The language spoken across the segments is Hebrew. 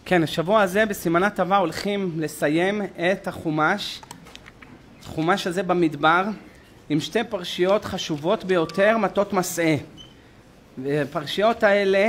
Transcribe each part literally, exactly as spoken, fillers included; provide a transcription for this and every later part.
כן, השבוע הזה בסימנה טובה הולכים לסיים את החומש, החומש הזה במדבר, עם שתי פרשיות חשובות ביותר, מטות מסעה. והפרשיות האלה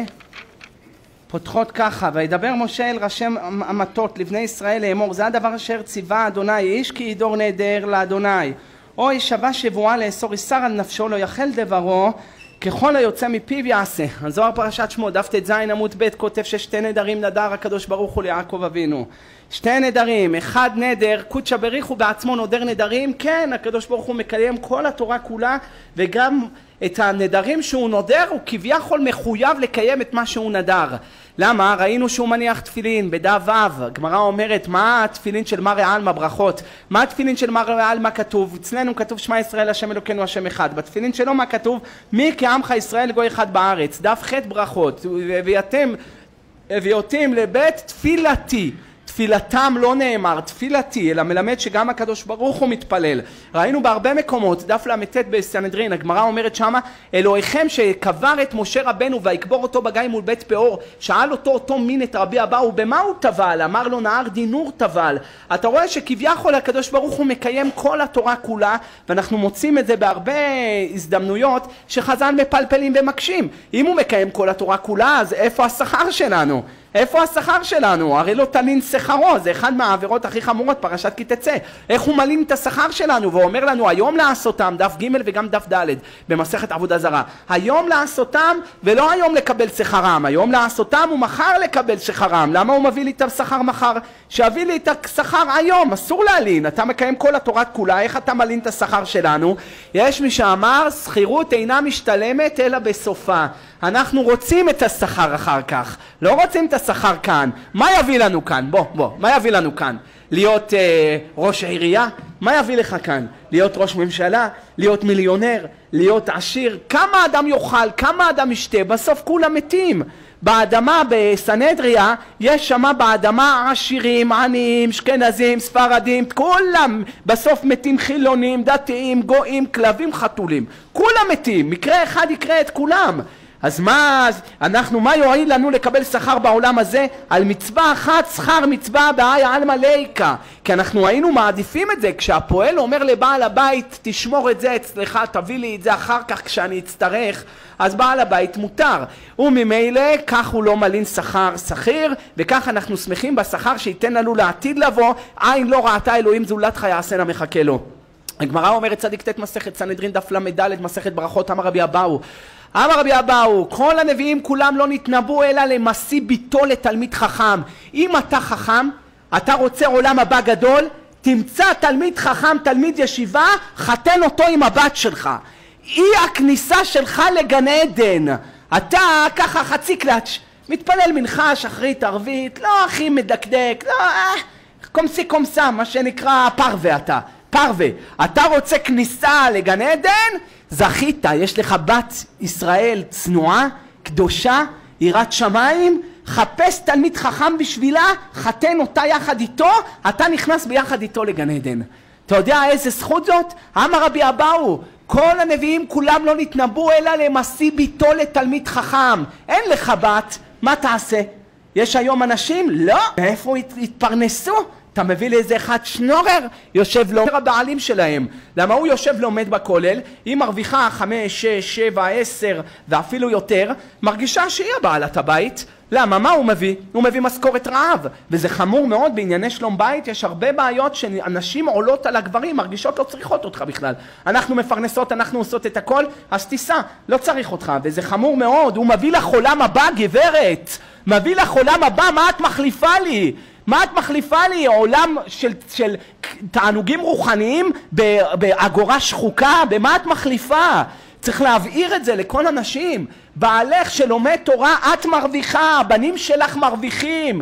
פותחות ככה: וידבר משה אל ראשי המטות לבני ישראל לאמור, זה הדבר אשר ציווה אדוני, איש כי ידור נדר לאדוני, או ישבע שבועה לאסור איסר על נפשו, לא יחל דברו, ככל היוצא מפיו יעשה. הזוהר פרשת שמות דף ט"ז עמוד ב' כותב ששתי נדרים נדר הקדוש ברוך הוא ליעקב אבינו. שתי נדרים, אחד נדר קודשא בריך הוא בעצמו נודר נדרים, כן, הקדוש ברוך הוא מקיים כל התורה כולה, וגם את הנדרים שהוא נודר הוא כביכול מחויב לקיים את מה שהוא נדר. למה? ראינו שהוא מניח תפילין בדף ו', הגמרא אומרת מה התפילין של מרא עלמא ברכות, מה התפילין של מרא עלמא כתוב? אצלנו כתוב שמע ישראל השם אלוקינו השם אחד, בתפילין שלו מה כתוב? מי כעמך ישראל גוי אחד בארץ, דף ח' ברכות, והביאתם הביאותים לבית תפילתי, תפילתם לא נאמר תפילתי, אלא מלמד שגם הקדוש ברוך הוא מתפלל. ראינו בהרבה מקומות, דף למתת בסנהדרין, הגמרא אומרת שמה, אלוהיכם שקבר את משה רבנו ויקבור אותו בגיא מול בית פאור, שאל אותו אותו מין את רבי אבאו, במה הוא טבל? אמר לו נהר דינור טבל. אתה רואה שכביכול הקדוש ברוך הוא מקיים כל התורה כולה, ואנחנו מוצאים את זה בהרבה הזדמנויות שחז"ל מפלפלים ומקשים. אם הוא מקיים כל התורה כולה, אז איפה השכר שלנו? איפה השכר שלנו? הרי לא תלין שכרו, זה אחד מהעבירות הכי חמורות, פרשת כי תצא. איך הוא מלין את השכר שלנו ואומר לנו היום לעשותם, דף ג' וגם דף ד' במסכת עבודה זרה, היום לעשותם ולא היום לקבל שכרם, היום לעשותם ומחר לקבל שכרם. למה הוא מביא לי את השכר מחר? שיביא לי את השכר היום, אסור להלין, אתה מקיים כל התורה כולה, איך אתה מלין את השכר שלנו? יש מי שאמר שכירות אינה משתלמת אלא בסופה. אנחנו רוצים את השכר אחר כך, לא רוצים את השכר כאן. מה יביא לנו כאן? בוא, בוא, מה יביא לנו כאן? להיות אה, ראש העירייה? מה יביא לך כאן? להיות ראש ממשלה? להיות מיליונר? להיות עשיר? כמה אדם יאכל? כמה אדם ישתה? בסוף כולם מתים. באדמה בסנהדריה יש שמה באדמה עשירים, עניים, אשכנזים, ספרדים, כולם בסוף מתים, חילונים, דתיים, גויים, כלבים, חתולים, כולם מתים. מקרה אחד יקרה את כולם. אז מה, אנחנו, מה יועיל לנו לקבל שכר בעולם הזה? על מצווה אחת שכר מצווה בהאי עלמא ליקה. כי אנחנו היינו מעדיפים את זה, כשהפועל אומר לבעל הבית תשמור את זה אצלך, תביא לי את זה אחר כך כשאני אצטרך, אז בעל הבית מותר, וממילא כך הוא לא מלין שכר שכיר, וכך אנחנו שמחים בשכר שייתן לנו לעתיד לבוא. עין לא ראתה אלוהים זולתך יעשנה מחכה לו. הגמרא אומרת צדיק ט' מסכת סנהדרין דף למד מסכת ברכות, אמר רבי אבאו אמר רבי אבאו, כל הנביאים כולם לא נתנבאו אלא למשיא ביתו לתלמיד חכם. אם אתה חכם, אתה רוצה עולם הבא גדול, תמצא תלמיד חכם, תלמיד ישיבה, חתן אותו עם הבת שלך. היא הכניסה שלך לגן עדן. אתה ככה חצי קלאץ', מתפלל מנחה, שחרית, ערבית, לא הכי מדקדק, לא, אה, קומסי קומסה, מה שנקרא פרווה אתה. פרווה, אתה רוצה כניסה לגן עדן? זכית, יש לך בת ישראל צנועה, קדושה, יראת שמיים, חפש תלמיד חכם בשבילה, חתן אותה יחד איתו, אתה נכנס ביחד איתו לגן עדן. אתה יודע איזה זכות זאת? אמר רבי אבאו, כל הנביאים כולם לא נתנבאו אלא למשיא ביתו לתלמיד חכם. אין לך בת, מה תעשה? יש היום אנשים? לא. מאיפה התפרנסו? אתה מביא לאיזה אחד שנורר, יושב לומד הבעלים שלהם. למה הוא יושב לומד בכולל, היא מרוויחה חמש, שש, שבע, עשר ואפילו יותר, מרגישה שהיא הבעלת הבית. למה? מה הוא מביא? הוא מביא משכורת רעב, וזה חמור מאוד. בענייני שלום בית יש הרבה בעיות שאנשים עולות על הגברים, מרגישות לא צריכות אותך בכלל. אנחנו מפרנסות, אנחנו עושות את הכל, אז תיסע, לא צריך אותך, וזה חמור מאוד. הוא מביא לך עולם הבא, גברת, מביא לך עולם הבא, מה את מחליפה לי? מה את מחליפה לי? עולם של, של תענוגים רוחניים באגורה שחוקה? במה את מחליפה? צריך להבהיר את זה לכל אנשים. בעלך שלומד תורה את מרוויחה, הבנים שלך מרוויחים,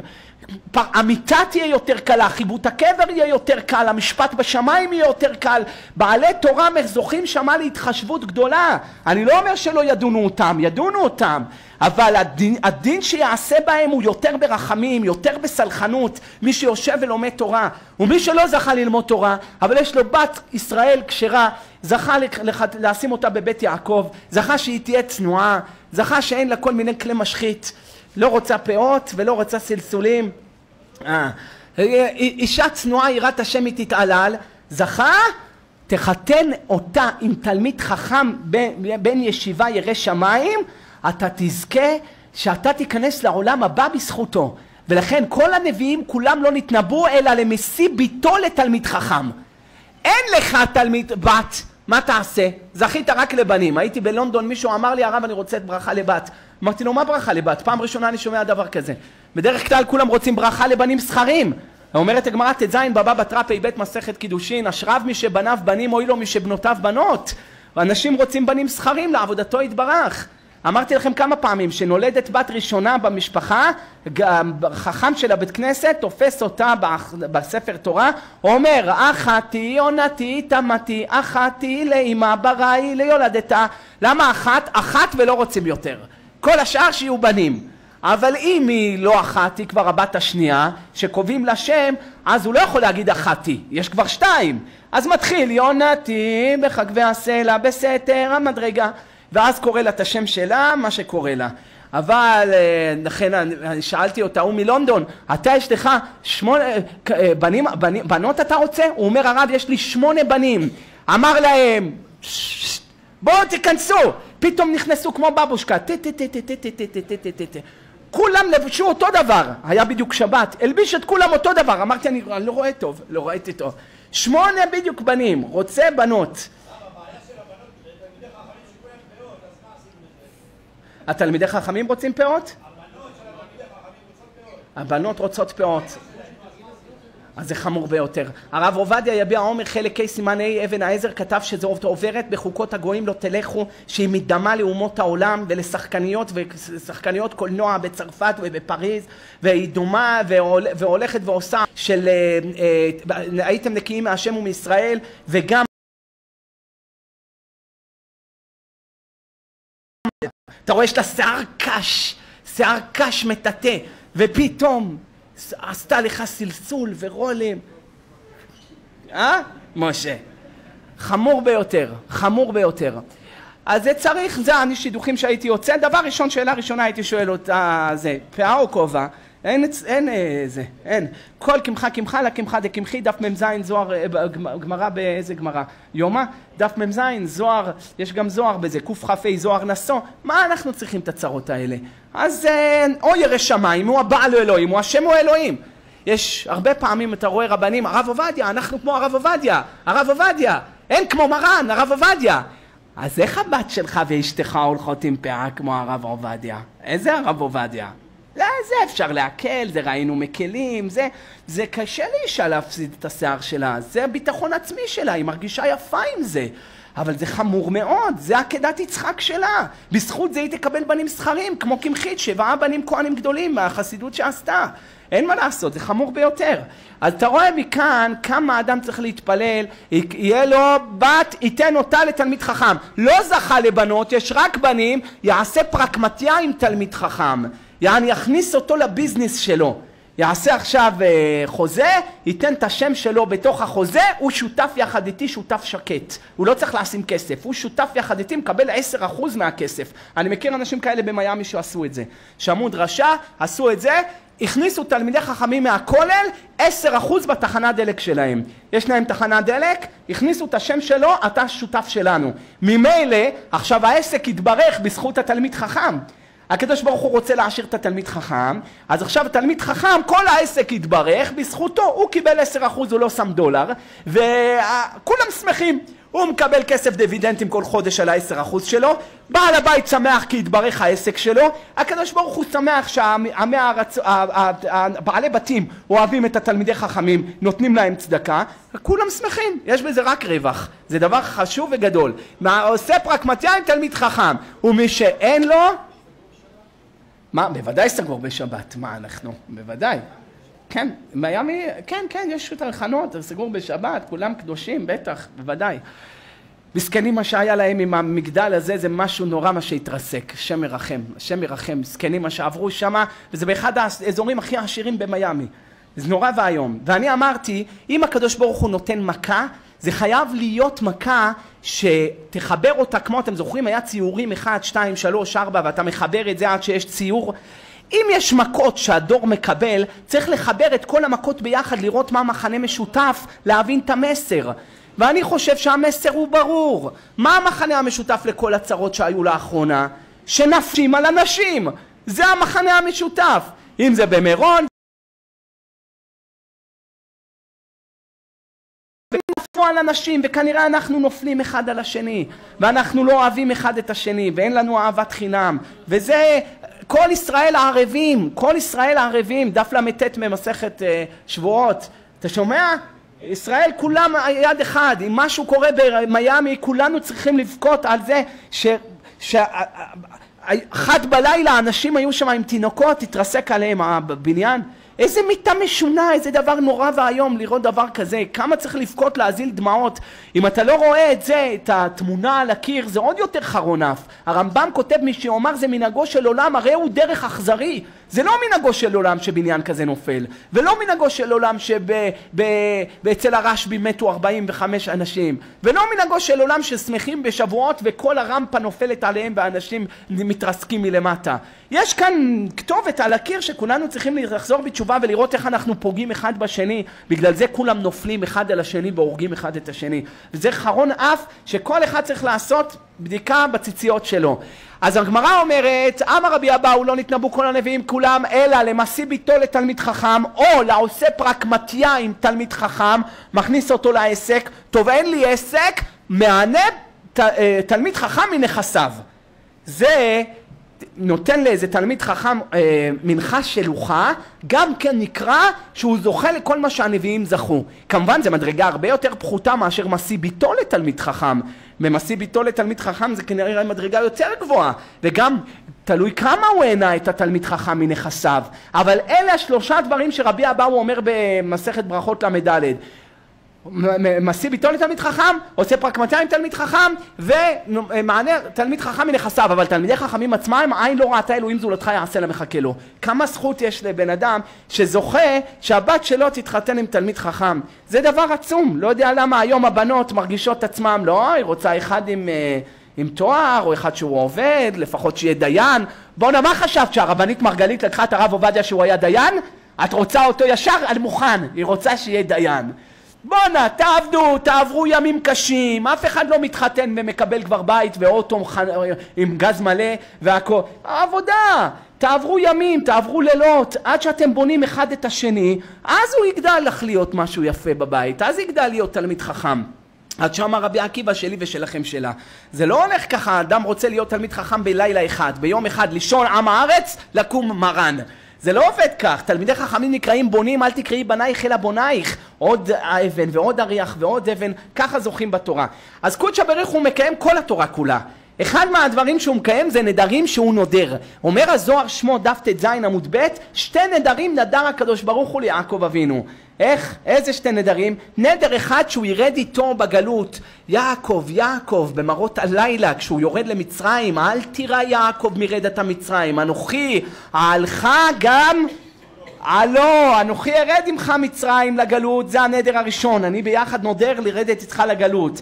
המיטה תהיה יותר קלה, חיבוט הקבר יהיה יותר קל, המשפט בשמיים יהיה יותר קל. בעלי תורה זוכים שמה להתחשבות גדולה. אני לא אומר שלא ידונו אותם, ידונו אותם, אבל הדין, הדין שיעשה בהם הוא יותר ברחמים, יותר בסלחנות. מי שיושב ולומד תורה, ומי שלא זכה ללמוד תורה אבל יש לו בת ישראל כשרה, זכה לשים אותה בבית יעקב, זכה שהיא תהיה צנועה, זכה שאין לה כל מיני כלי משחית, לא רוצה פאות ולא רוצה סלסולים, אה, אישה צנועה יראת השם היא תתעלל, זכה, תחתן אותה עם תלמיד חכם בין ישיבה ירא שמיים, אתה תזכה שאתה תיכנס לעולם הבא בזכותו. ולכן כל הנביאים כולם לא נתנבאו אלא למשיא ביתו לתלמיד חכם. אין לך תלמיד בת, מה תעשה? זכית רק לבנים. הייתי בלונדון, מישהו אמר לי, הרב אני רוצה את ברכה לבת. אמרתי לו, מה ברכה לבת? פעם ראשונה אני שומע דבר כזה. בדרך כלל כולם רוצים ברכה לבנים שכרים. אומרת הגמרא ט"ז בבא בתרא פ"ב מסכת קידושין, אשריו מי שבניו בנים אוי לו מי שבנותיו בנות. ואנשים רוצים בנים שכרים לעבודתו יתברך. אמרתי לכם כמה פעמים שנולדת בת ראשונה במשפחה, חכם של הבית כנסת תופס אותה בספר תורה, אומר אחתי עונתי תמתי אחתי לאמא בראי ליולדתה. למה אחת? אחת ולא רוצים יותר, כל השאר שיהיו בנים. אבל אם היא לא אחת, היא כבר הבת השנייה שקובעים לה שם, אז הוא לא יכול להגיד אחתי, יש כבר שתיים. אז מתחיל יונתי בחגבי הסלע בסתר המדרגה, ואז קורא לה את השם שלה, מה שקורא לה. אבל לכן אני שאלתי אותה, הוא מלונדון, אתה יש לך שמונה בנים, בנים, בנות אתה רוצה? הוא אומר הרב יש לי שמונה בנים. אמר להם בואו תיכנסו, פתאום נכנסו כמו בבושקה, כולם לבשו אותו דבר, היה בדיוק שבת, הלביש את כולם אותו דבר. אמרתי אני לא רואה טוב, לא ראיתי טוב. שמונה בדיוק בנים, רוצה בנות. התלמידי חכמים רוצים פאות? הבנות רוצות פאות. אז זה חמור ביותר. הרב עובדיה יביע עומר חלק ה' סימן ה' אבן העזר כתב שזו עוברת בחוקות הגויים לא תלכו, שהיא מדמה לאומות העולם ולשחקניות ושחקניות קולנוע בצרפת ובפריז, והיא דומה והולכת ועושה של הייתם נקיים מהשם ומישראל, וגם אתה רואה יש לה שיער קש, שיער קש מטאטא, ופתאום עשתה לך סלסול ורולים. אה? משה. חמור ביותר, חמור ביותר. אז זה צריך, זה אני שידוכים שהייתי יוצא. דבר ראשון, שאלה ראשונה הייתי שואל אותה, זה, פאה או כובע? אין, אין, זה, אין. כל קמחה קמחה לקמחה דקמחי, דף ממזין זוהר, גמרא באיזה גמרא? יומא, דף ממזין, זוהר, יש גם זוהר בזה, קוף חפי זוהר נסו. מה אנחנו צריכים את הצרות האלה? אז או ירא שמיים, הוא הבעל אלוהים, הוא השם הוא אלוהים. יש הרבה פעמים אתה רואה רבנים, הרב עובדיה, אנחנו כמו הרב עובדיה, הרב עובדיה, אין כמו מרן, הרב עובדיה. אז איך הבת שלך ואשתך הולכות עם פאה כמו הרב עובדיה? איזה הרב עובדיה? לא, זה אפשר להקל, זה ראינו מקלים, זה, זה קשה לאישה להפסיד את השיער שלה, זה הביטחון עצמי שלה, היא מרגישה יפה עם זה. אבל זה חמור מאוד, זה עקדת יצחק שלה. בזכות זה היא תקבל בנים שכרים, כמו קמחית, שבעה בנים כהנים גדולים מהחסידות שעשתה. אין מה לעשות, זה חמור ביותר. אז אתה רואה מכאן כמה אדם צריך להתפלל, יהיה לו בת, ייתן אותה לתלמיד חכם. לא זכה לבנות, יש רק בנים, יעשה פרקמטיה עם תלמיד חכם. יעני יכניס אותו לביזנס שלו. יעשה עכשיו חוזה, ייתן את השם שלו בתוך החוזה, הוא שותף יחד איתי, שותף שקט. הוא לא צריך לשים כסף, הוא שותף יחד איתי, מקבל עשרה אחוז מהכסף. אני מכיר אנשים כאלה במיימי שעשו את זה. שמעו דרשה, עשו את זה, הכניסו תלמידי חכמים מהכולל, עשרה אחוז בתחנת דלק שלהם. יש להם תחנת דלק, הכניסו את השם שלו, אתה שותף שלנו. ממילא, עכשיו העסק יתברך בזכות התלמיד חכם. הקדוש ברוך הוא רוצה להעשיר את התלמיד חכם, אז עכשיו התלמיד חכם, כל העסק יתברך בזכותו, הוא קיבל עשרה אחוז, הוא לא שם דולר, וכולם שמחים, הוא מקבל כסף דיבידנדים כל חודש על ה-עשרה אחוז שלו, בעל הבית שמח כי יתברך העסק שלו, הקדוש ברוך הוא שמח שהבעלי בתים אוהבים את התלמידי חכמים, נותנים להם צדקה, כולם שמחים, יש בזה רק רווח, זה דבר חשוב וגדול. עושה פרקמטיה עם תלמיד חכם, ומי שאין לו, מה? בוודאי סגור בשבת. מה אנחנו? בוודאי. כן, מיאמי, כן, כן, יש תחנות, סגור בשבת, כולם קדושים, בטח, בוודאי. מסכנים מה שהיה להם עם המגדל הזה, זה משהו נורא מה שהתרסק. השם ירחם, השם ירחם, מסכנים מה שעברו שמה, וזה באחד האזורים הכי עשירים במיאמי. זה נורא והיום. ואני אמרתי, אם הקדוש ברוך הוא נותן מכה, זה חייב להיות מכה שתחבר אותה, כמו אתם זוכרים, היה ציורים אחד, שתיים, שלוש, ארבע, ואתה מחבר את זה עד שיש ציור. אם יש מכות שהדור מקבל, צריך לחבר את כל המכות ביחד, לראות מה מחנה משותף, להבין את המסר. ואני חושב שהמסר הוא ברור. מה המחנה המשותף לכל הצרות שהיו לאחרונה? שנפשים על אנשים. זה המחנה המשותף. אם זה במירון, ונפלו על אנשים, וכנראה אנחנו נופלים אחד על השני, ואנחנו לא אוהבים אחד את השני, ואין לנו אהבת חינם. וזה כל ישראל הערבים, כל ישראל הערבים, דף למתת ממסכת שבועות. אתה שומע? ישראל כולם יד אחד. אם משהו קורה במיימי, כולנו צריכים לבכות על זה ש... ש... אחת בלילה אנשים היו שם עם תינוקות, התרסק עליהם הבניין. איזה מיטה משונה, איזה דבר נורא והיום לראות דבר כזה. כמה צריך לבכות, להזיל דמעות. אם אתה לא רואה את זה, את התמונה על הקיר, זה עוד יותר חרונף. הרמב"ם כותב, מי שאומר זה מנהגו של עולם, הרי הוא דרך אכזרי. זה לא מנהגו של עולם שבניין כזה נופל, ולא מנהגו של עולם שאצל הרשב"י מתו ארבעים וחמישה אנשים, ולא מנהגו של עולם ששמחים בשבועות וכל הרמפה נופלת עליהם ואנשים מתרסקים מלמטה. יש כאן כתובת על הקיר שכולנו צריכים לחזור בתשובה ולראות איך אנחנו פוגעים אחד בשני. בגלל זה כולם נופלים אחד על השני והורגים אחד את השני, וזה חרון אף שכל אחד צריך לעשות בדיקה בציציות שלו. אז הגמרא אומרת, אמר רבי אבאו לא נתנבאו כל הנביאים כולם, אלא למשיא ביתו לתלמיד חכם, או לעושה פרקמטיה עם תלמיד חכם, מכניס אותו לעסק. טוב, אין לי עסק, מענה ת, תלמיד חכם מנכסיו. זה נותן לאיזה תלמיד חכם אה, מנחה שלוחה, גם כן נקרא שהוא זוכה לכל מה שהנביאים זכו. כמובן זה מדרגה הרבה יותר פחותה מאשר משיא ביתו לתלמיד חכם. במשיא ביתו לתלמיד חכם זה כנראה מדרגה יותר גבוהה, וגם תלוי כמה הוא הענה את התלמיד חכם מנכסיו. אבל אלה השלושה דברים שרבי אבאו אומר במסכת ברכות למדלת. משיא ביתו לתלמיד חכם, עושה פרקמטיה עם תלמיד חכם, ומענה תלמיד חכם מנכסיו. אבל תלמידי חכמים עצמם, עין לא ראתה אלוהים זולתך יעשה לה מחכה לו. כמה זכות יש לבן אדם שזוכה שהבת שלו תתחתן עם תלמיד חכם. זה דבר עצום. לא יודע למה היום הבנות מרגישות עצמם, לא, היא רוצה אחד עם, עם תואר, או אחד שהוא עובד, לפחות שיהיה דיין. בואו, מה חשבת שהרבנית מרגלית לקחה את הרב עובדיה שהוא היה דיין? את רוצה אותו ישר על מוכן, היא רוצה שיהיה דיין. בואנה, תעבדו, תעברו ימים קשים, אף אחד לא מתחתן ומקבל כבר בית ואוטו עם גז מלא והכל. עבודה, תעברו ימים, תעברו לילות, עד שאתם בונים אחד את השני, אז הוא יגדל לך להיות משהו יפה בבית, אז יגדל להיות תלמיד חכם. עד שאמר רבי עקיבא שלי ושלכם שלה. זה לא הולך ככה, אדם רוצה להיות תלמיד חכם בלילה אחד, ביום אחד לישון עם הארץ, לקום מרן. זה לא עובד כך. תלמידי חכמים נקראים בונים, אל תקראי בנייך אלא בונייך. עוד אבן ועוד אריח ועוד אבן, ככה זוכים בתורה. אז קודשא בריך הוא מקיים כל התורה כולה. אחד מהדברים שהוא מקיים זה נדרים שהוא נודר. אומר הזוהר שמו דף ט"ז עמוד ב', שתי נדרים נדר הקדוש ברוך הוא ליעקב אבינו. איך? איזה שתי נדרים? נדר אחד שהוא ירד איתו בגלות. יעקב, יעקב, במראות הלילה, כשהוא יורד למצרים, אל תירא יעקב מרדת המצרים, אנוכי, הלך גם... הלא, אנוכי ארד עמך מצרים לגלות, זה הנדר הראשון, אני ביחד נודר לרדת איתך לגלות.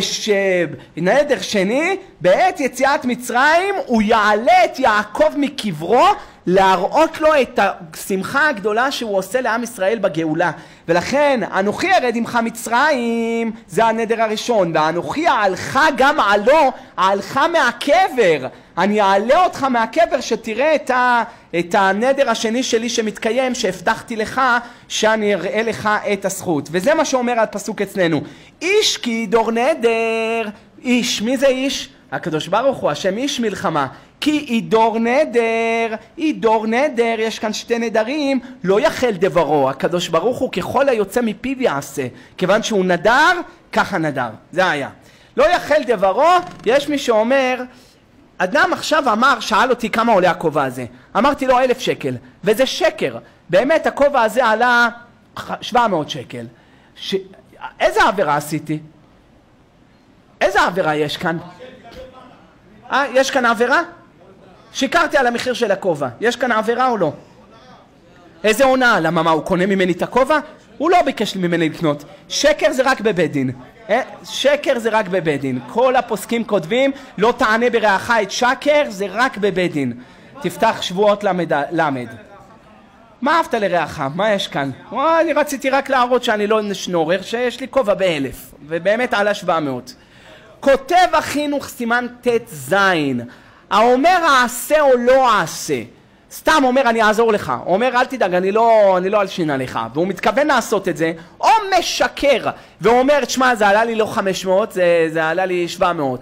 ונדר שני, בעת יציאת מצרים, הוא יעלה את יעקב מקברו, להראות לו את השמחה הגדולה שהוא עושה לעם ישראל בגאולה. ולכן, אנוכי ארד עמך מצרים, זה הנדר הראשון, ואנוכי אעלך גם עלו, אעלך מהקבר. אני אעלה אותך מהקבר שתראה את, ה, את הנדר השני שלי שמתקיים, שהבטחתי לך שאני אראה לך את הזכות. וזה מה שאומר הפסוק אצלנו. איש כי דור נדר. איש, מי זה איש? הקדוש ברוך הוא, השם איש מלחמה. כי אידור נדר, אידור נדר, יש כאן שתי נדרים, לא יחל דברו. הקדוש ברוך הוא ככל היוצא מפיו יעשה. כיוון שהוא נדר, ככה נדר. זה היה. לא יחל דברו, יש מי שאומר... אדם עכשיו אמר, שאל אותי כמה עולה הכובע הזה. אמרתי לו אלף שקל, וזה שקר. באמת הכובע הזה עלה שבע מאות שקל. ש... איזה עבירה עשיתי? איזה עבירה יש כאן? אה, יש כאן עבירה? שיקרתי על המחיר של הכובע. יש כאן עבירה או לא? איזה עונה? למה מה, הוא קונה ממני את הכובע? הוא לא ביקש ממני לקנות. שקר זה רק בבית דין. שקר זה רק בבית דין. כל הפוסקים כותבים, לא תענה ברעך את שקר, זה רק בבית דין. תפתח שבועות למד. למד. מה אהבת לרעך? מה יש כאן? וואי, אני רציתי רק להראות שאני לא שנורר, שיש לי כובע באלף, ובאמת עלה שבע מאות. כותב החינוך סימן תת זין, האומר העשה או לא העשה, סתם אומר אני אעזור לך, אומר אל תדאג אני לא, אני לא אלשין עליך, והוא מתכוון לעשות את זה, או משקר ואומר תשמע זה עלה לי לא חמש מאות, זה, זה עלה לי שבע מאות,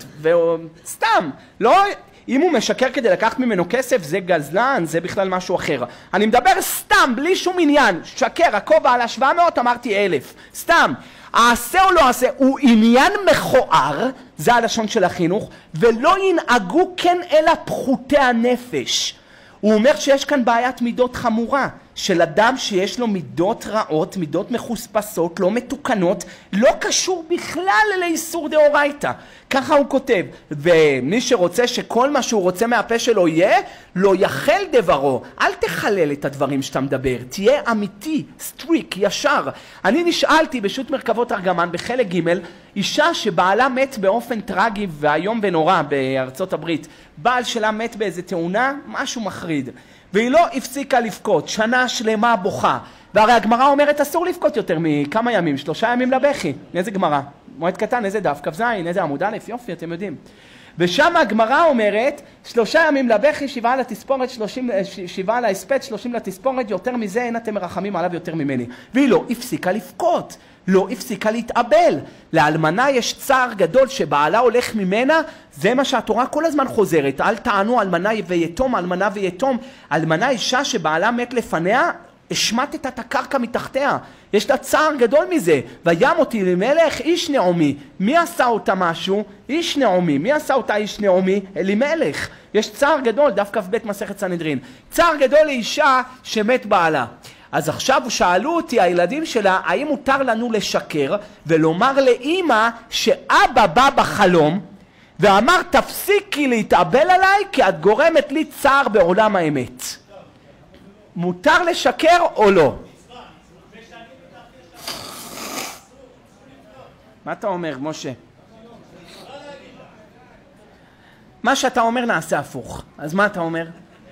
וסתם, לא, אם הוא משקר כדי לקחת ממנו כסף זה גזלן, זה בכלל משהו אחר. אני מדבר סתם בלי שום עניין, שקר, הכובע עלה שבע מאות אמרתי אלף, סתם. העשה או לא עשה הוא עניין מכוער, זה הלשון של החינוך, ולא ינהגו כן אלא פחותי הנפש. הוא אומר שיש כאן בעיית מידות חמורה, של אדם שיש לו מידות רעות, מידות מחוספסות, לא מתוקנות, לא קשור בכלל לאיסור דאורייתא. ככה הוא כותב, ומי שרוצה שכל מה שהוא רוצה מהפה שלו יהיה, לא יחל דברו. אל תחלל את הדברים שאתה מדבר, תהיה אמיתי, סטריק, ישר. אני נשאלתי בשו"ת מרכבות ארגמן בחלק ג' אישה שבעלה מת באופן טרגי והיום ונורא בארצות הברית. בעל שלה מת באיזה תאונה, משהו מחריד. והיא לא הפסיקה לבכות, שנה שלמה בוכה. והרי הגמרא אומרת אסור לבכות יותר מכמה ימים, שלושה ימים לבכי. איזה גמרא? מועד קטן, איזה דף, כ"ז, איזה עמוד א', יופי, אתם יודעים. ושם הגמרא אומרת, שלושה ימים לבכי, שבעה לתספורת, שלושים, שבעה להספד, שלושים לתספורת, יותר מזה אין אתם מרחמים עליו יותר ממני. והיא לא הפסיקה לבכות, לא הפסיקה להתאבל. לאלמנה יש צער גדול שבעלה הולך ממנה, זה מה שהתורה כל הזמן חוזרת. אל תענו אלמנה ויתום, אלמנה ויתום. אלמנה אישה שבעלה מת לפניה, השמטת את הקרקע מתחתיה. יש לה צער גדול מזה. וים אותי למלך איש נעמי. מי עשה אותה משהו? איש נעמי. מי עשה אותה איש נעמי? אלימלך. יש צער גדול, דף כ"ב מסכת סנהדרין. צער גדול לאישה שמת בעלה. אז עכשיו שאלו אותי הילדים שלה, האם מותר לנו לשקר ולומר לאמא שאבא בא בחלום ואמר תפסיקי להתאבל עליי כי את גורמת לי צער בעולם האמת. מותר לשקר או לא? מה אתה אומר, משה? מה שאתה אומר נעשה הפוך. אז מה אתה אומר?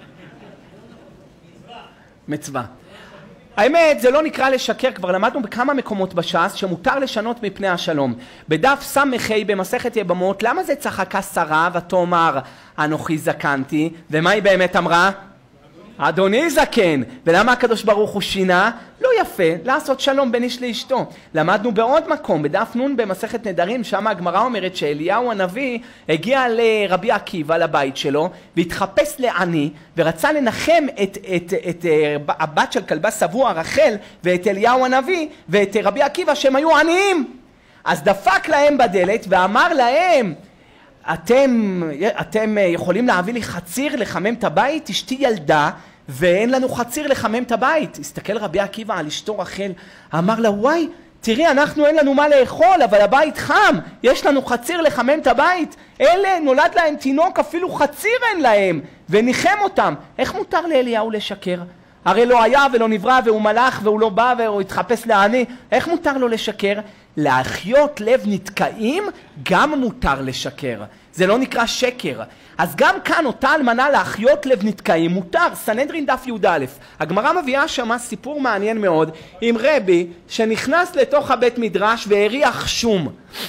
מצווה. האמת, זה לא נקרא לשקר, כבר למדנו בכמה מקומות בש"ס שמותר לשנות מפני השלום. בדף סמ"ה במסכת יבמות, למה זה צחקה שרה ותאמר אנוכי זקנתי, ומה היא באמת אמרה? אדוני זקן. ולמה הקדוש ברוך הוא שינה? לא יפה, לעשות שלום בין איש לאשתו. למדנו בעוד מקום, בדף נון במסכת נדרים, שם הגמרא אומרת שאליהו הנביא הגיע לרבי עקיבא לבית שלו, והתחפש לעני, ורצה לנחם את, את, את, את הבת של כלבה שבוע רחל, ואת אליהו הנביא, ואת רבי עקיבא שהם היו עניים. אז דפק להם בדלת ואמר להם, אתם, אתם יכולים להביא לי חציר לחמם את הבית? אשתי ילדה ואין לנו חציר לחמם את הבית. הסתכל רבי עקיבא על אשתו רחל, אמר לה וואי תראי אנחנו אין לנו מה לאכול אבל הבית חם, יש לנו חציר לחמם את הבית. אלה נולד להם תינוק אפילו חציר אין להם וניחם אותם. איך מותר לאליהו לשקר? הרי לא היה ולא נברא והוא מלאך והוא לא בא והוא התחפש לעני. איך מותר לו לשקר? להחיות לב נתקעים גם מותר לשקר, זה לא נקרא שקר. אז גם כאן אותה אלמנה להחיות לב נתקעים מותר. סנהדרין דף י"א, הגמרא מביאה שמה סיפור מעניין מאוד עם רבי שנכנס לתוך הבית מדרש והריח שום.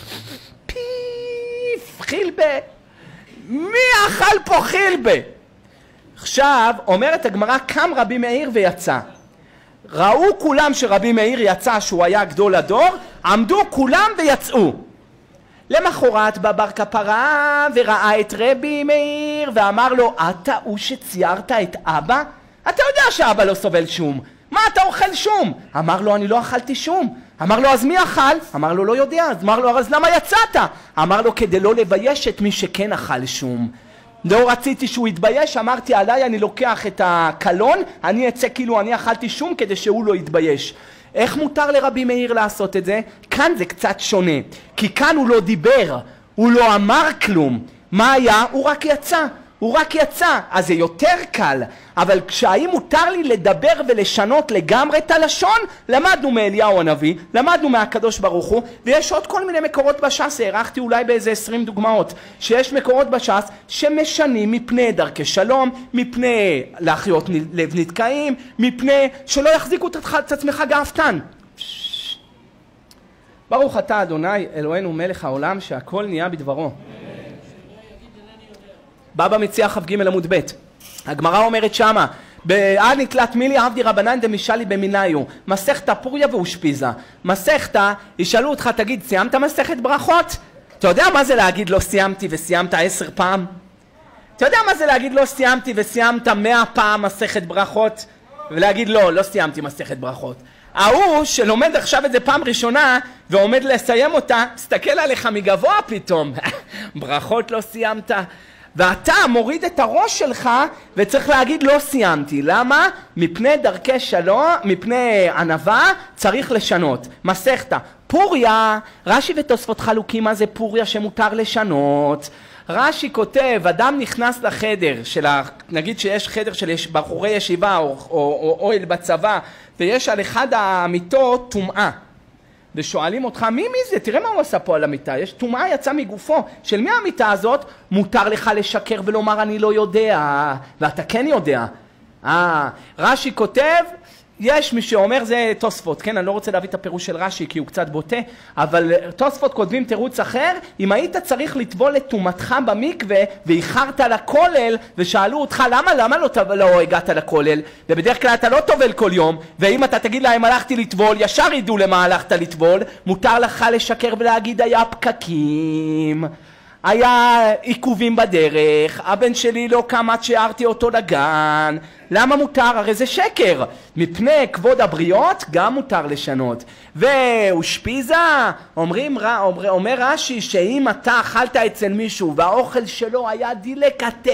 פיף חילבה, מי אכל פה חילבה? עכשיו אומרת הגמרא קם רבי מאיר ויצא. ראו כולם שרבי מאיר יצא שהוא היה גדול הדור, עמדו כולם ויצאו. למחרת בא בר כפרה וראה את רבי מאיר ואמר לו, אתה הוא שציירת את אבא? אתה יודע שאבא לא סובל שום, מה אתה אוכל שום? אמר לו, אני לא אכלתי שום. אמר לו, אז מי אכל? אמר לו, לא יודע. אז אמר לו, אז למה יצאת? אמר לו, כדי לא לבייש את מי שכן אכל שום. לא רציתי שהוא יתבייש, אמרתי עליי אני לוקח את הקלון, אני אצא כאילו אני אכלתי שום כדי שהוא לא יתבייש. איך מותר לרבי מאיר לעשות את זה? כאן זה קצת שונה, כי כאן הוא לא דיבר, הוא לא אמר כלום. מה היה? הוא רק יצא. הוא רק יצא, אז זה יותר קל. אבל כשהאם מותר לי לדבר ולשנות לגמרי את הלשון, למדנו מאליהו הנביא, למדנו מהקדוש ברוך הוא, ויש עוד כל מיני מקורות בש"ס, הערכתי אולי באיזה עשרים דוגמאות, שיש מקורות בש"ס שמשנים מפני דרכי שלום, מפני להחיות לב נתקעים, מפני שלא יחזיקו את עצמך גאוותן. ברוך אתה אדוני אלוהינו מלך העולם שהכל נהיה בדברו. בבא מציעא כ"ג עמוד ב', הגמרא אומרת שמה, עד נתלת מילי עבדי רבנן דמישלי במיניו, מסכתא פוריה ואושפיזה. מסכתא, ישאלו אותך, תגיד, סיימת מסכת ברכות? אתה יודע מה זה להגיד לא סיימתי וסיימת עשר פעם? אתה יודע מה זה להגיד לא סיימתי וסיימת מאה פעם מסכת ברכות? ולהגיד לא, לא סיימתי מסכת ברכות. ההוא שלומד עכשיו את זה פעם ראשונה ועומד לסיים אותה, מסתכל עליך מגבוה פתאום. ברכות לא סיימת. ואתה מוריד את הראש שלך וצריך להגיד לא סיימתי. למה? מפני דרכי שלום, מפני ענווה צריך לשנות. מסכתא פוריה, רש"י ותוספות חלוקים מה זה פוריה שמותר לשנות. רש"י כותב, אדם נכנס לחדר של, נגיד שיש חדר של בחורי ישיבה או, או, או אוהל בצבא, ויש על אחד המיטות טומאה. ושואלים אותך, מי מי זה? תראה מה הוא עשה פה על המיטה. יש טומאה יצא מגופו. של מי המיטה הזאת? מותר לך לשקר ולומר אני לא יודע. ואתה כן יודע. אה, רש"י כותב, יש מי שאומר, זה תוספות, כן? אני לא רוצה להביא את הפירוש של רש"י כי הוא קצת בוטה, אבל תוספות כותבים תירוץ אחר, אם היית צריך לטבול את טומאתך במקווה ואיחרת לכולל ושאלו אותך למה, למה לא, לא הגעת לכולל? ובדרך כלל אתה לא טובל כל יום, ואם אתה תגיד להם הלכתי לטבול, ישר ידעו למה הלכת לטבול, מותר לך לשקר ולהגיד היה פקקים. היה עיכובים בדרך, הבן שלי לא קם עד שהערתי אותו לגן. למה מותר? הרי זה שקר. מפני כבוד הבריות גם מותר לשנות. ואושפיזה, אומרים, אומר, אומר רש"י שאם אתה אכלת אצל מישהו והאוכל שלו היה דילקטה,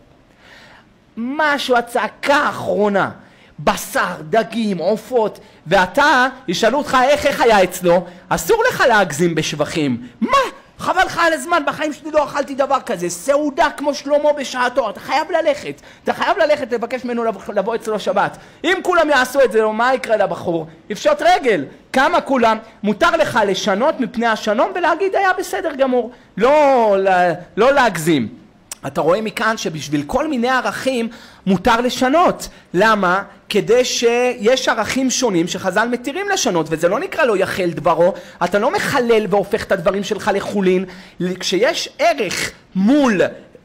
משהו הצעקה האחרונה, בשר, דגים, עופות, ואתה, ישאלו אותך איך, איך היה אצלו, אסור לך להגזים בשבחים. מה? חבל לך על הזמן, בחיים שלי לא אכלתי דבר כזה, סעודה כמו שלמה בשעתו, אתה חייב ללכת, אתה חייב ללכת לבקש ממנו לבוא אצלו שבת. אם כולם יעשו את זה, מה יקרה לבחור? יפשוט רגל. כמה כולם? מותר לך לשנות מפני השלום ולהגיד היה בסדר גמור, לא, לא להגזים. אתה רואה מכאן שבשביל כל מיני ערכים מותר לשנות. למה? כדי שיש ערכים שונים שחז"ל מתירים לשנות, וזה לא נקרא לא יחל דברו, אתה לא מחלל והופך את הדברים שלך לחולין. כשיש ערך מול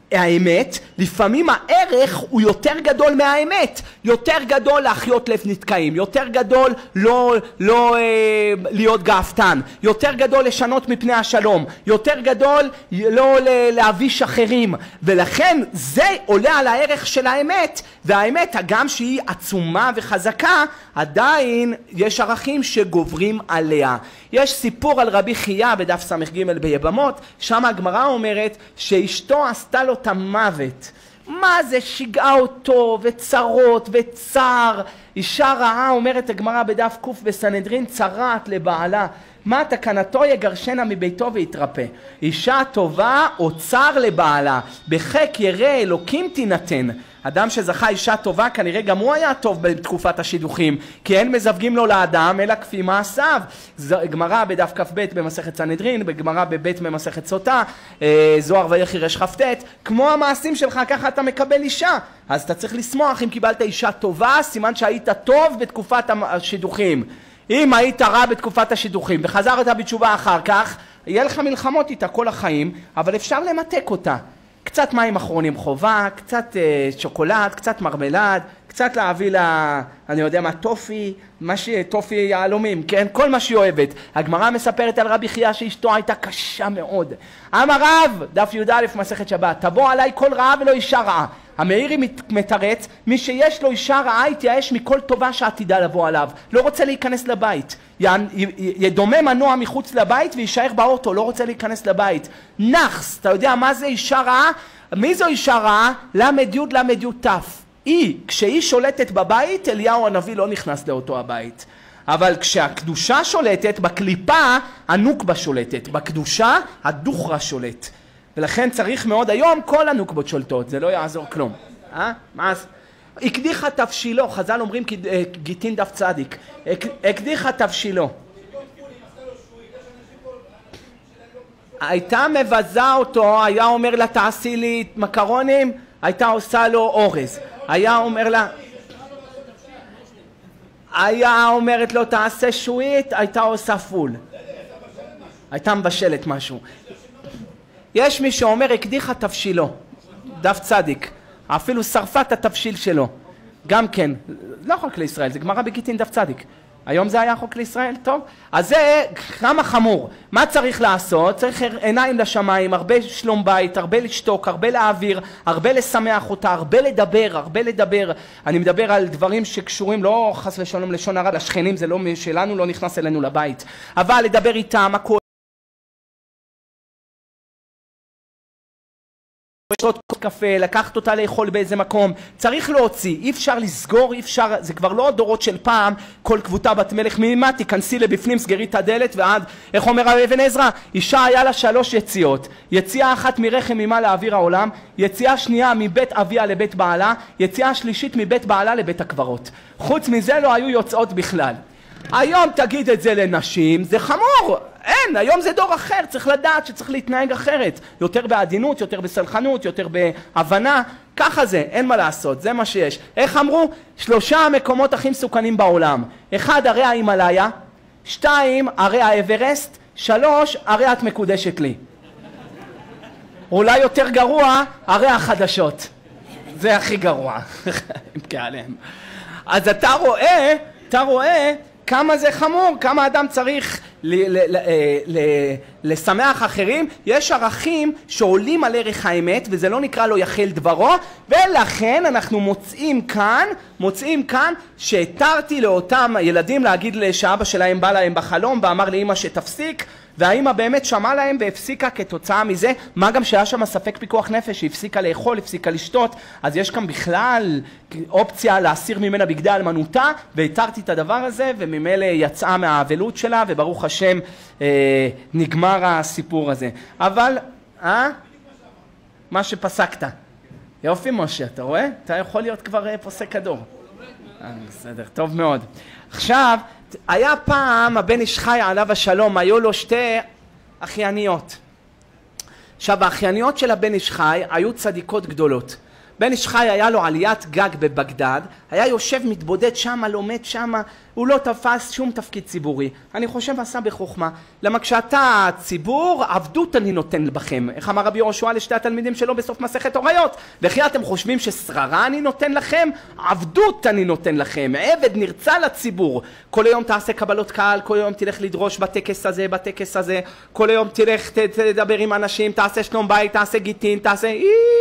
האמת, לפעמים הערך הוא יותר גדול מהאמת, יותר גדול להחיות לב נתקעים, יותר גדול לא, לא אה, להיות גאוותן, יותר גדול לשנות מפני השלום, יותר גדול לא להביש אחרים, ולכן זה עולה על הערך של האמת, והאמת גם שהיא עצומה וחזקה, עדיין יש ערכים שגוברים עליה. יש סיפור על רבי חייא בדף ס"ג ביבמות, שם הגמרא אומרת שאשתו עשתה לו את המוות. מה זה? שיגעה אותו וצרות וצער. אישה רעה, אומרת הגמרא בדף ק' בסנהדרין, צרעת לבעלה. מה תקנתו? יגרשנה מביתו ויתרפא. אישה טובה או צר לבעלה, בחק ירא אלוקים תינתן. אדם שזכה אישה טובה, כנראה גם הוא היה טוב בתקופת השידוכים, כי אין מזווגים לו לאדם אלא כפי מעשיו. גמרא בדף כ"ב במסכת סנהדרין, בגמרא בבית במסכת סוטה, זוהר ויחי רש כ"ט, כמו המעשים שלך ככה אתה מקבל אישה. אז אתה צריך לשמוח אם קיבלת אישה טובה, סימן שהיית טוב בתקופת השידוכים. אם היית רע בתקופת השידוכים וחזרת בתשובה אחר כך, יהיה לך מלחמות איתה כל החיים, אבל אפשר למתק אותה. קצת מים אחרונים חובה, קצת אה, שוקולד, קצת מרמלד, קצת להביא לה, אני יודע מה, טופי, מה ש... טופי יעלומים, כן? כל מה שהיא אוהבת. הגמרא מספרת על רבי חייא שאשתו הייתה קשה מאוד. אמר רב, דף י"א מסכת שבת, תבוא עליי כל רעה ולא אישה רעה. המאירי מתרץ, מי שיש לו אישה רעה יתייאש מכל טובה שעתידה לבוא עליו. לא רוצה להיכנס לבית. ידומה מנוע מחוץ לבית ויישאר באוטו, לא רוצה להיכנס לבית. נחס, אתה יודע מה זה אישה רעה? מי זו אישה רעה? למד י' למד י' ת'. היא, כשהיא שולטת בבית, אליהו הנביא לא נכנס לאותו הבית. אבל כשהקדושה שולטת, בקליפה הנוקבה שולטת. בקדושה הדוכרה שולט. ולכן צריך מאוד, היום כל הנוקבות שולטות, זה לא יעזור כלום. אה? מה? הקדיחה תבשילו, חז"ל אומרים גיטין דף צדיק, הקדיחה תבשילו. הייתה מבזה אותו, היה אומר לה תעשי לי מקרונים, הייתה עושה לו אורז. היה אומר לה, היה אומרת לו תעשה שועית, הייתה עושה פול. הייתה מבשלת משהו. יש מי שאומר הקדיחה תבשילו, דף צדיק, אפילו שרפה את התבשיל שלו. גם כן, לא חוק לישראל, זה גמרא בגיטין דף צדיק. היום זה היה חוק לישראל, טוב? אז זה כמה חמור. מה צריך לעשות? צריך עיניים לשמיים, הרבה שלום בית, הרבה לשתוק, הרבה להעביר, הרבה לשמח אותה, הרבה לדבר, הרבה לדבר. אני מדבר על דברים שקשורים, לא חס ושלום לשון הרע, לשכנים, זה לא שלנו, לא נכנס אלינו לבית. אבל לדבר איתם, הכל. לשתות קפה, לקחת אותה לאכול באיזה מקום, צריך להוציא, אי אפשר לסגור, אי אפשר, זה כבר לא הדורות של פעם, כל קבוצה בת מלך מימה, תיכנסי לבפנים, סגרי את הדלת ועד, איך אומר הרב אבן עזרא, אישה היה לה שלוש יציאות, יציאה אחת מרחם אימה לאוויר העולם, יציאה שנייה מבית אביה לבית בעלה, יציאה שלישית מבית בעלה לבית הקברות, חוץ מזה לא היו יוצאות בכלל. היום תגיד את זה לנשים, זה חמור, אין, היום זה דור אחר, צריך לדעת שצריך להתנהג אחרת, יותר בעדינות, יותר בסלחנות, יותר בהבנה, ככה זה, אין מה לעשות, זה מה שיש. איך אמרו? שלושה המקומות הכי מסוכנים בעולם, אחד הרי ההימאליה, שתיים הרי האברסט, שלוש הרי את מקודשת לי. אולי יותר גרוע, הרי החדשות, זה הכי גרוע, אם כעליהם. אז אתה רואה, אתה רואה, כמה זה חמור, כמה אדם צריך לשמח אחרים. יש ערכים שעולים על ערך האמת וזה לא נקרא לו יחל דברו, ולכן אנחנו מוצאים כאן, מוצאים כאן שהתרתי לאותם ילדים להגיד שאבא שלהם בא להם בחלום ואמר לאמא שתפסיק, והאמא באמת שמעה להם והפסיקה כתוצאה מזה, מה גם שהיה שם ספק פיקוח נפש, שהפסיקה לאכול, הפסיקה לשתות, אז יש כאן בכלל אופציה להסיר ממנה בגדי אלמנותה, והתרתי את הדבר הזה, וממילא יצאה מהאבלות שלה, וברוך השם אה, נגמר הסיפור הזה. אבל, אה? מה שפסקת. יופי משה, אתה רואה? אתה יכול להיות כבר אה, פוסק כדור. אה, בסדר, טוב מאוד. עכשיו, היה פעם הבן איש חי עליו השלום, היו לו שתי אחייניות. עכשיו האחייניות של הבן איש חי היו צדיקות גדולות. בן איש חי היה לו עליית גג בבגדד, היה יושב מתבודד שמה, לומד שמה, הוא לא תפס שום תפקיד ציבורי. אני חושב עשה בחוכמה, למה כשאתה ציבור, עבדות אני נותן בכם. איך אמר רבי יהושע לשתי התלמידים שלו בסוף מסכת הוריות? וכי אתם חושבים ששררה אני נותן לכם? עבדות אני נותן לכם, עבד נרצה לציבור. כל היום תעשה קבלות קהל, כל היום תלך לדרוש בטקס הזה, בטקס הזה, כל היום תלך תדבר עם אנשים, תעשה שלום בית, תעשה גיטין, תעשה...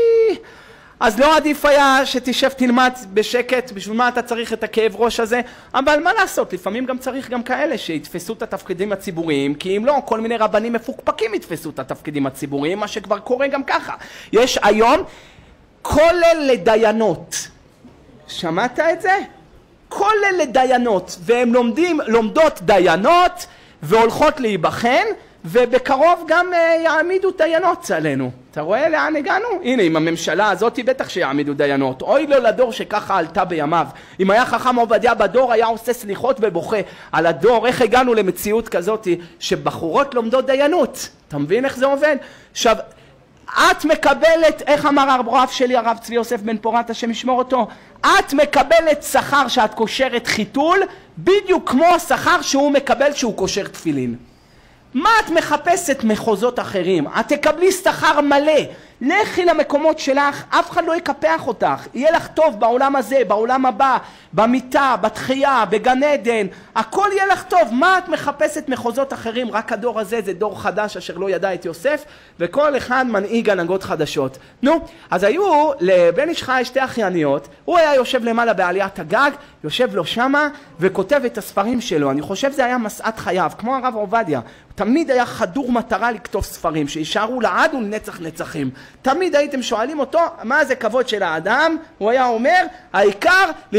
אז לא עדיף היה שתשב תלמד בשקט, בשביל מה אתה צריך את הכאב ראש הזה? אבל מה לעשות, לפעמים גם צריך גם כאלה שיתפסו את התפקידים הציבוריים, כי אם לא, כל מיני רבנים מפוקפקים יתפסו את התפקידים הציבוריים, מה שכבר קורה גם ככה. יש היום כולל לדיינות. שמעת את זה? כולל לדיינות, והם לומדים, לומדות דיינות והולכות להיבחן, ובקרוב גם uh, יעמידו דיינות עלינו. אתה רואה לאן הגענו? הנה, עם הממשלה הזאת בטח שיעמידו דיינות. אוי לו לדור שככה עלתה בימיו. אם היה חכם עובדיה בדור, היה עושה סליחות ובוכה על הדור. איך הגענו למציאות כזאת שבחורות לומדות דיינות? אתה מבין איך זה עובד? עכשיו, את מקבלת, איך אמר הרב שלי, הרב צבי יוסף בן פורת, השם ישמור אותו, את מקבלת שכר שאת קושרת חיתול, בדיוק כמו השכר שהוא מקבל שהוא קושר תפילין. מה את מחפשת מחוזות אחרים? את תקבלי שכר מלא. לכי למקומות שלך, אף אחד לא יקפח אותך. יהיה לך טוב בעולם הזה, בעולם הבא, במיטה, בתחייה, בגן עדן. הכל יהיה לך טוב. מה את מחפשת מחוזות אחרים? רק הדור הזה זה דור חדש אשר לא ידע את יוסף, וכל אחד מנהיג הנהגות חדשות. נו, אז היו לבן איש חי שתי אחייניות, הוא היה יושב למעלה בעליית הגג, יושב לו שמה וכותב את הספרים שלו. אני חושב זה היה מסעת חייו, כמו הרב עובדיה. תמיד היה חדור מטרה לכתוב ספרים שישארו לעד ולנצח נצחים. תמיד הייתם שואלים אותו מה זה כבוד של האדם, הוא היה אומר העיקר לכתוב ספרים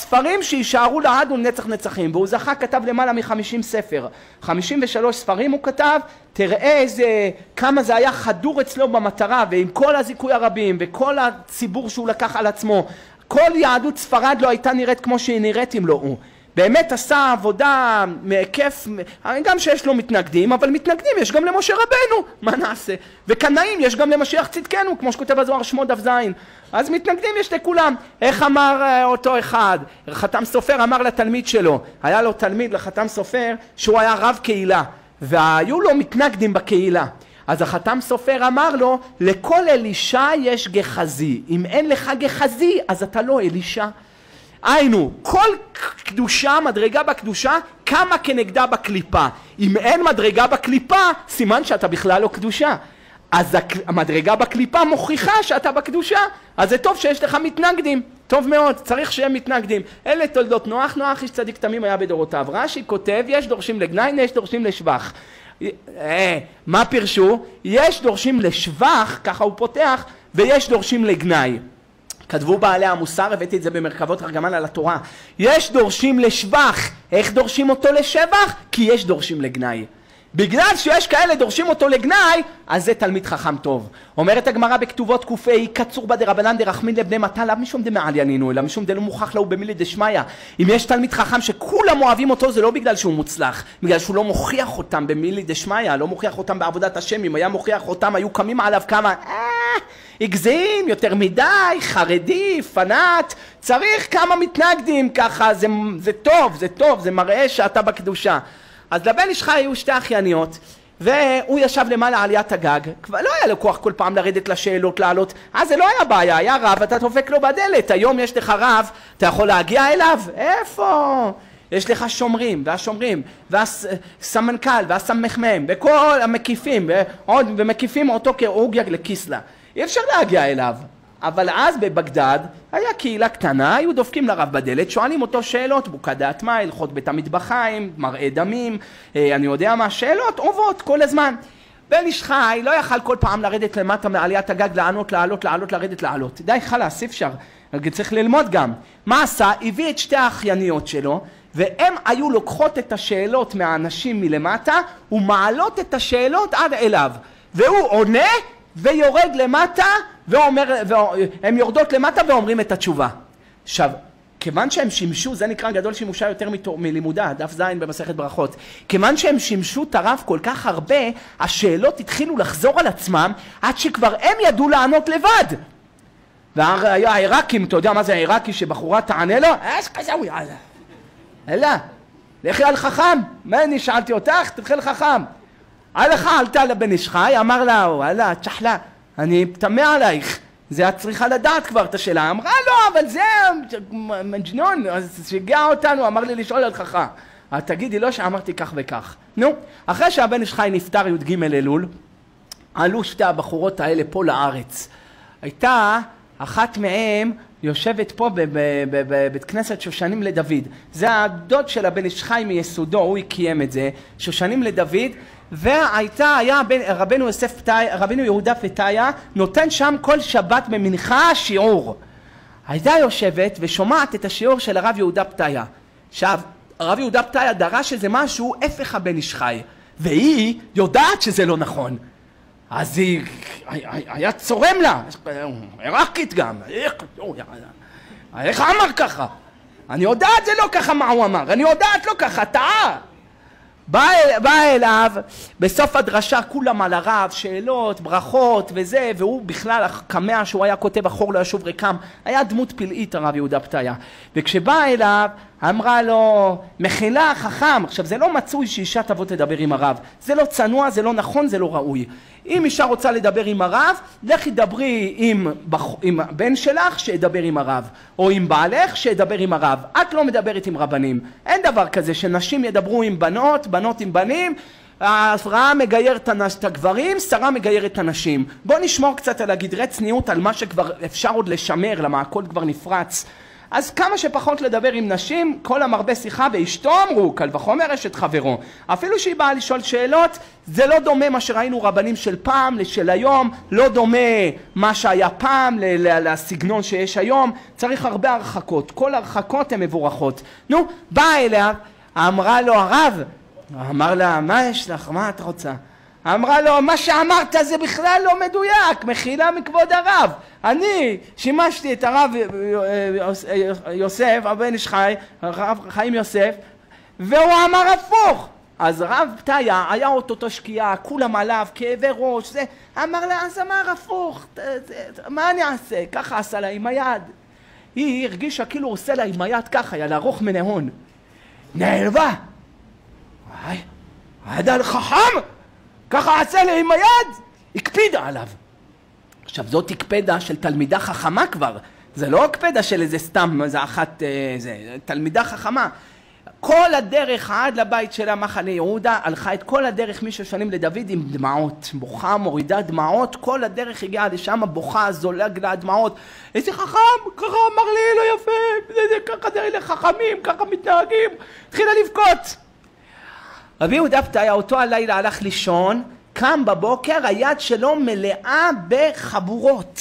ספרים שישארו לעד ולנצח נצחים, והוא זכה, כתב למעלה מחמישים ספר, חמישים ושלוש ספרים הוא כתב. תראה איזה, כמה זה היה חדור אצלו במטרה, ועם כל הזיכוי הרבים וכל הציבור שהוא לקח על עצמו, כל יהדות ספרד לא הייתה נראית כמו שהיא נראית אם לא הוא. באמת עשה עבודה מהיקף, גם שיש לו מתנגדים, אבל מתנגדים יש גם למשה רבנו, מה נעשה? וקנאים יש גם למשיח צדקנו, כמו שכותב הזוהר שמו דף זין. אז מתנגדים יש לכולם. איך אמר אותו אחד? חתם סופר אמר לתלמיד שלו, היה לו תלמיד לחתם סופר שהוא היה רב קהילה, והיו לו מתנגדים בקהילה. אז החתם סופר אמר לו, לכל אלישע יש גחזי, אם אין לך גחזי אז אתה לא אלישע. היינו, כל קדושה, מדרגה בקדושה, כמה כנגדה בקליפה. אם אין מדרגה בקליפה, סימן שאתה בכלל לא קדושה. אז המדרגה בקליפה מוכיחה שאתה בקדושה. אז זה טוב שיש לך מתנגדים. טוב מאוד, צריך שהם מתנגדים. אלה תולדות נוח, נוח איש צדיק תמים היה בדורותיו. רש"י כותב, יש דורשים לגנאי, יש דורשים לשבח. אה, מה פירשו? יש דורשים לשבח, ככה הוא פותח, ויש דורשים לגנאי. כתבו בעלי המוסר, הבאתי את זה במרכבות תרגמן על התורה. יש דורשים לשבח. איך דורשים אותו לשבח? כי יש דורשים לגנאי. בגלל שיש כאלה דורשים אותו לגנאי, אז זה תלמיד חכם טוב. אומרת הגמרא בכתובות קופי, קצור בה דרבנן דרחמין לבני מטה, לאו משום דמעליינינו, אלא משום דלא מוכח לו במילי דשמיא. אם יש תלמיד חכם שכולם אוהבים אותו, זה לא בגלל שהוא מוצלח, בגלל שהוא לא מוכיח אותם במילי דשמיא, לא מוכיח אותם בעבודת השם. אם היה מוכיח אותם, היו קמים עליו כמה, אה, הגזים, יותר מדי, חרדי, פנאט, צריך כמה מתנגדים ככה, זה, זה טוב, זה טוב, זה מראה שאתה בקדושה. אז לבן איש חי היו שתי אחייניות, והוא ישב למעלה עליית הגג, כבר לא היה לו כוח כל פעם לרדת לשאלות, לעלות, אז זה לא היה בעיה, היה רב, אתה דופק לו בדלת, היום יש לך רב, אתה יכול להגיע אליו? איפה? יש לך שומרים, והשומרים, והסמנכ"ל, והסמ"מ, וכל המקיפים, ועוד, ומקיפים אותו כאוגיה לקיסלה. אי אפשר להגיע אליו. אבל אז בבגדד היה קהילה קטנה, היו דופקים לרב בדלת, שואלים אותו שאלות, בוקדת מה, הלכות בית המטבחיים, מראה דמים, אני יודע מה, שאלות עובות כל הזמן. בן איש חי לא יכל כל פעם לרדת למטה מעליית הגג, לענות, לעלות, לעלות, לרדת, לעלות. די חלס, אפשר, צריך ללמוד גם. מה עשה? הביא את שתי האחייניות שלו, והם היו לוקחות את השאלות מהאנשים מלמטה, ומעלות את השאלות עד אליו. והוא עונה, ויורד למטה, ואומר, והם יורדות למטה ואומרים את התשובה. עכשיו, כיוון שהם שימשו, זה נקרא גדול שימושה יותר מלימודה, דף זין במסכת ברכות, כיוון שהם שימשו את הרב כל כך הרבה, השאלות התחילו לחזור על עצמם, עד שכבר הם ידעו לענות לבד. והעיראקים, אתה יודע מה זה העיראקי שבחורה תענה לו? אש כזאוי, יאללה. אלא, לכי על חכם. מה אני שאלתי אותך? תלכי על חכם. הלכה עלתה לבן איש חי, אמר לה, וואלה, תשחלה, אני תמה עלייך, זה את צריכה לדעת כבר את השאלה. אמרה לו, אבל זה מג'נון, אז שיגע אותנו, אמר לי לשאול על חכם. תגידי לו שאמרתי כך וכך. נו, אחרי שהבן איש חי נפטר י"ג אלול, עלו שתי הבחורות האלה פה לארץ. הייתה אחת מהן יושבת פה בבית כנסת שושנים לדוד. זה הדוד של הבן איש חי מיסודו, הוא קיים את זה, שושנים לדוד. והייתה, היה רבנו יוסף פתאי, רבנו יהודה פתאיה, נותן שם כל שבת במנחה שיעור. הייתה יושבת ושומעת את השיעור של הרב יהודה פתאיה. עכשיו, הרב יהודה פתאיה דרש איזה משהו, הפך הבן איש חי. והיא יודעת שזה לא נכון. אז היא, היה צורם לה, עיראקית גם. איך אמר ככה? אני יודעת זה לא ככה מה הוא אמר, אני יודעת לא ככה, טעה. בא, בא אליו, בסוף הדרשה כולם על הרב, שאלות, ברכות וזה, והוא בכלל הקמע שהוא היה כותב אחור לא ישוב ריקם, היה דמות פלאית הרב יהודה פתאיה. וכשבא אליו, אמרה לו, מחילה חכם, עכשיו זה לא מצוי שאישה תבוא תדבר עם הרב, זה לא צנוע, זה לא נכון, זה לא ראוי. אם אישה רוצה לדבר עם הרב, לכי דברי עם, עם בן שלך שידבר עם הרב, או עם בעלך שידבר עם הרב. את לא מדברת עם רבנים. אין דבר כזה שנשים ידברו עם בנות, בנות עם בנים, ההפרעה מגיירת את הגברים, שרה מגיירת את הנשים. בוא נשמור קצת על הגדרי צניעות, על מה שכבר אפשר עוד לשמר, למה הכל כבר נפרץ. אז כמה שפחות לדבר עם נשים, כל המרבה שיחה באשתו אמרו, קל וחומר אשת חברו. אפילו שהיא באה לשאול שאלות, זה לא דומה מה שראינו רבנים של פעם לשל היום, לא דומה מה שהיה פעם לסגנון שיש היום, צריך הרבה הרחקות, כל הרחקות הן מבורכות. נו, באה אליה, אמרה לו הרב, אמר לה, מה יש לך, מה את רוצה? אמרה לו, מה שאמרת זה בכלל לא מדויק, מחילה מכבוד הרב. אני שימשתי את הרב יוסף, הבן איש חי, הרב חיים יוסף, והוא אמר הפוך. אז הרב פתיה היה אותו שקיעה, כולם עליו, כאבי ראש, זה, אמר לה, אז אמר הפוך, מה אני אעשה? ככה עשה לה עם היד. היא הרגישה כאילו עושה לה עם היד ככה, היה לה ארוך מנהון. נעלבה. וואי, אדם חכם, ככה עשה לי עם היד, הקפידה עליו. עכשיו זאת הקפדה של תלמידה חכמה כבר, זה לא הקפדה של איזה סתם, זה אחת, זה תלמידה חכמה. כל הדרך עד לבית שלה מחנה יהודה, הלכה את כל הדרך משש שנים לדוד עם דמעות, בוכה, מורידה דמעות, כל הדרך הגיעה לשם, בוכה, זולג לה דמעות. איזה חכם, ככה אמר לי, לא יפה, זה, זה, ככה זה אלה חכמים, ככה מתנהגים, התחילה לבכות. רבי יהודה פתיה אותו הלילה הלך לישון, קם בבוקר, היד שלו מלאה בחבורות.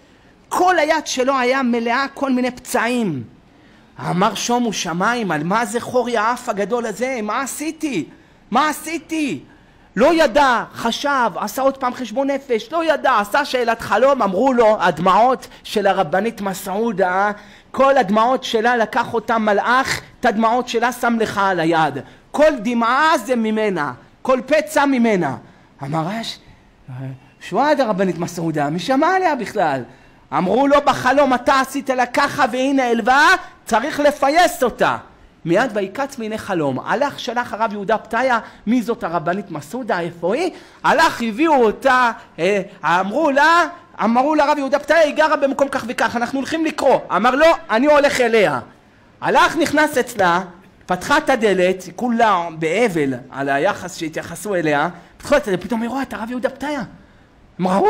כל היד שלו היה מלאה כל מיני פצעים. אמר שומו שמיים, על מה זה חור יעף הגדול הזה? מה עשיתי? מה עשיתי? לא ידע, חשב, עשה עוד פעם חשבון נפש, לא ידע, עשה שאלת חלום, אמרו לו, הדמעות של הרבנית מסעודה, כל הדמעות שלה לקח אותה מלאך, את הדמעות שלה שם לך על היד. כל דמעה זה ממנה, כל פצע ממנה. אמר רש, שועד הרבנית מסעודה, מי שמע עליה בכלל? אמרו לו בחלום, אתה עשית לה ככה והנה אלווה, צריך לפייס אותה. מיד ויקץ מיני חלום, הלך שלח הרב יהודה פתיה, מי זאת הרבנית מסעודה, איפה היא? הלך, הביאו אותה, אה, אמרו לה, אמרו לרב יהודה פתיה, היא גרה במקום כך וכך, אנחנו הולכים לקרוא. אמר לו, אני הולך אליה. הלך, נכנס אצלה, פתחה את הדלת, כולה באבל על היחס שהתייחסו אליה, פתחו את הדלת, פתאום היא רואה את הרב יהודה פתיה. אמרה,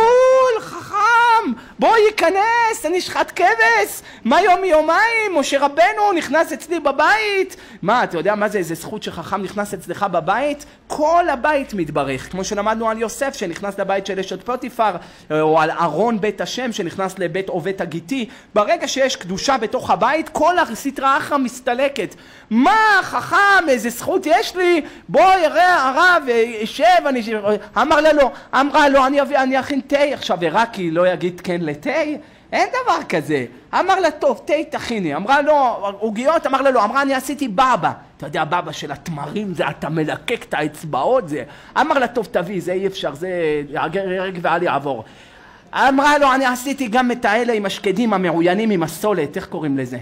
חכם, בוא ייכנס, אני שחט כבש, מה יום מיומיים, משה רבנו נכנס אצלי בבית. מה, אתה יודע מה זה, איזה זכות שחכם נכנס אצלך בבית? כל הבית מתברך, כמו שלמדנו על יוסף שנכנס לבית של אשת פוטיפר, או על ארון בית השם שנכנס לבית עובד הגיתי. ברגע שיש קדושה בתוך הבית, כל הסטרה אחרא מסתלקת. מה, חכם, איזה זכות יש לי? בוא יראה הרב, שב, אני... אמר לה לא, אמרה לו, אני אביא, אני אכין תה. עכשיו הרקי לא יגיד כן לתה? אין דבר כזה. אמר לה, טוב, תה תכיני. אמרה לו, עוגיות, אמר לה לא, אמרה, אני עשיתי בבא. אתה יודע, בבא של התמרים זה, אתה מלקק את האצבעות זה. אמר לה, טוב, תביא, זה אי אפשר, זה ירג ועל יעבור. אמרה לו, אני עשיתי גם את האלה עם השקדים המעוינים עם הסולת, איך קוראים לזה?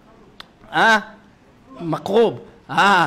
אה? מקרוב. אה?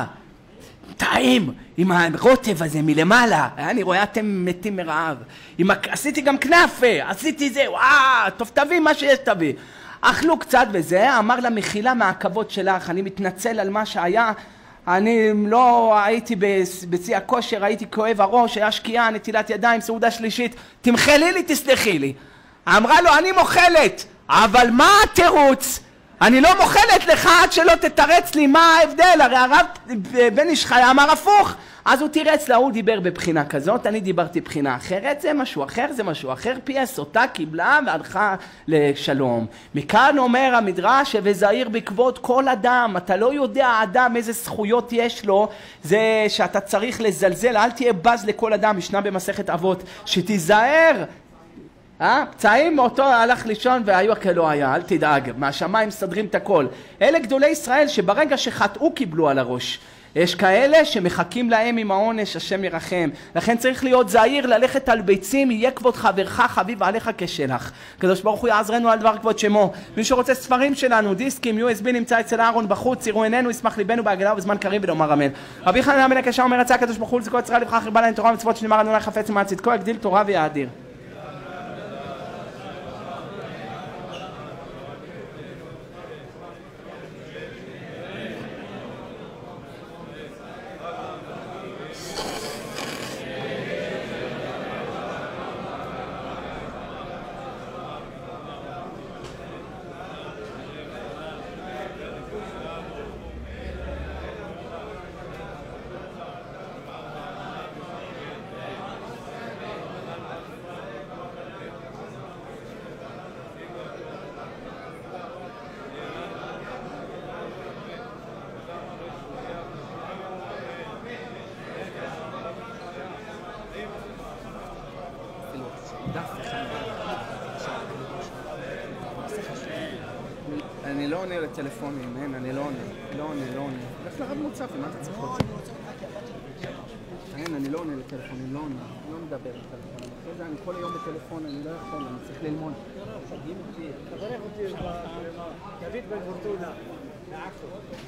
טעים, עם הרוטב הזה מלמעלה, אני רואה אתם מתים מרעב. עם... עשיתי גם כנאפה, עשיתי זה, וואו, טוב תביא מה שיש תביא. אכלו קצת וזה, אמר לה מחילה מהכבוד שלך, אני מתנצל על מה שהיה, אני לא הייתי בשיא הכושר, הייתי כואב הראש, היה שקיעה, נטילת ידיים, סעודה שלישית, תמחלי לי, תסלחי לי. אמרה לו, אני מוכלת, אבל מה התירוץ? אני לא מוכלת לך עד שלא תתרץ לי מה ההבדל, הרי הרב בן איש חי אמר הפוך. אז הוא תירץ לה, הוא דיבר בבחינה כזאת, אני דיברתי בבחינה אחרת, זה משהו אחר, זה משהו אחר, פייס אותה קיבלה והלכה לשלום. מכאן אומר המדרש, וזהיר בכבוד כל אדם, אתה לא יודע אדם איזה זכויות יש לו, זה שאתה צריך לזלזל, אל תהיה בז לכל אדם, ישנה במסכת אבות, שתיזהר. אה? פצעים אותו הלך לישון והיו כלא היה, אל תדאג, מהשמיים מסדרים את הכל. אלה גדולי ישראל שברגע שחטאו קיבלו על הראש. יש כאלה שמחכים להם עם העונש, השם ירחם. לכן צריך להיות זהיר, ללכת על ביצים, יהיה כבוד חברך חביב עליך כשלך. הקדוש ברוך הוא יעזרנו על דבר כבוד שמו. מי שרוצה ספרים שלנו, דיסקים, יו אס בי נמצא אצל אהרון בחוץ, יראו עינינו, ישמח ליבנו בהגלה ובזמן קריב ונאמר אמן. רבי חנניה בן עקשיא אומר, רצה הקדוש ברוך הוא לזכות ישראל לבחר חיבה להם תורה ומצוות שנאמר אדוני חפץ למען צדקו, יגדיל תורה ויאדיר. לא עונה לטלפונים, אין, אני לא עונה, לא עונה, לא עונה. לך לרב מוצף, מה אתה צריך אותי? אין, אני לא עונה לטלפונים, לא עונה, לא מדבר לטלפונים. אחרי זה אני כל היום בטלפון, אני לא יכול, אני צריך ללמוד. תברך אותי דוד בן פורטונה, מעכו.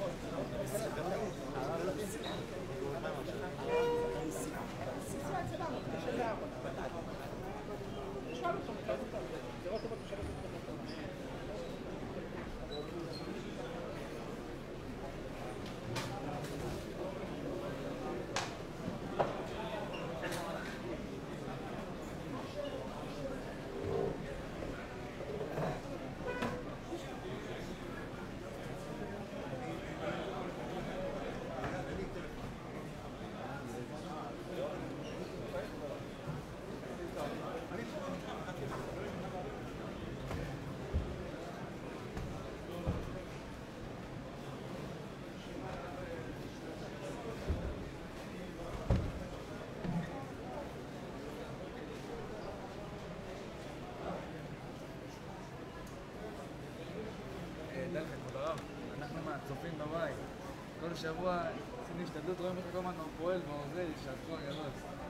דע לך, כבוד הרב, אנחנו מהצופים בבית. כל שבוע עשינו השתדלות, רואים איך כל הזמן הוא פועל ועובד, שעשו הגדול.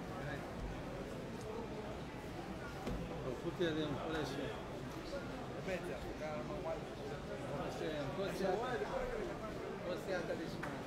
ברכות ילדים, כל הישב. באמת, זה הפקה נורמלית. כל סייעתא דשמיא.